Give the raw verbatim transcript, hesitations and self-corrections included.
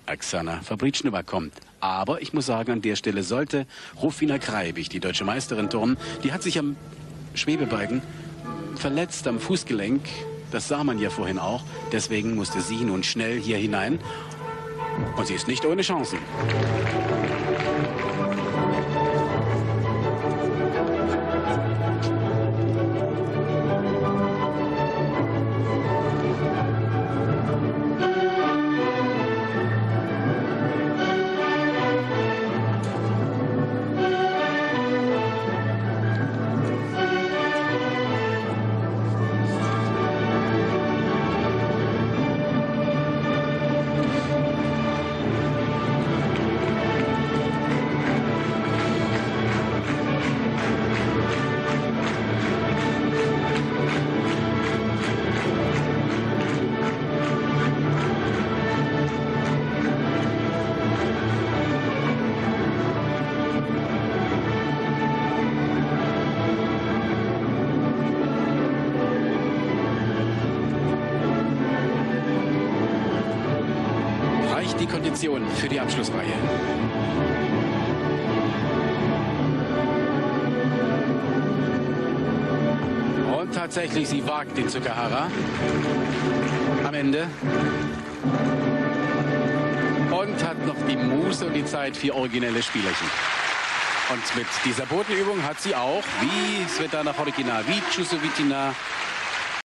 Oksana Fabrichnova kommt. Aber ich muss sagen, an der Stelle sollte Rufina Kreibich, die deutsche Meisterin, turnen. Die hat sich am Schwebebalken verletzt, am Fußgelenk. Das sah man ja vorhin auch. Deswegen musste sie nun schnell hier hinein. Und sie ist nicht ohne Chancen. Die Kondition für die Abschlussreihe. Und tatsächlich, sie wagt den Tsukahara am Ende. Und hat noch die Muße und die Zeit für originelle Spielerchen. Und mit dieser Bodenübung hat sie auch, wie Svetlana Khorkina, wie Chusovitina,